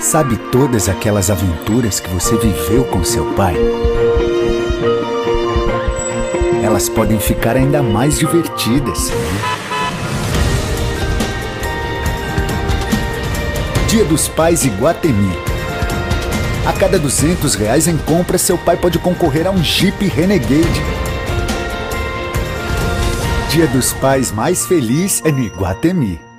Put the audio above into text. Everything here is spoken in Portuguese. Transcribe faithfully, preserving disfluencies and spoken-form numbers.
Sabe todas aquelas aventuras que você viveu com seu pai? Elas podem ficar ainda mais divertidas. Dia dos Pais Iguatemi. A cada duzentos reais em compra, seu pai pode concorrer a um Jeep Renegade. Dia dos Pais mais feliz é no Iguatemi.